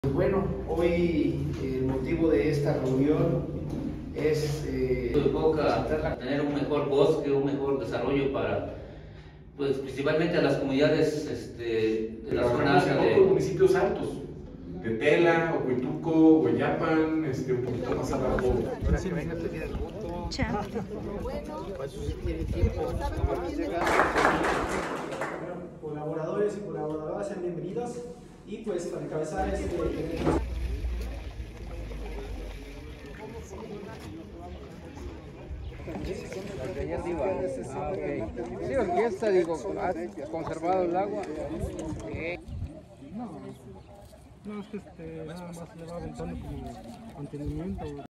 Bueno, hoy el motivo de esta reunión es tener un mejor bosque, un mejor desarrollo para, pues principalmente a las comunidades de la zona alta de otros municipios altos, de Tela, Ocuituco, Hueyapan, un poquito más abajo. Colaboradores y colaboradoras, sean bienvenidos. Y pues para encabezar Sí, orquesta, digo, ha conservado el agua. No, es que nada más le va aventando como mantenimiento.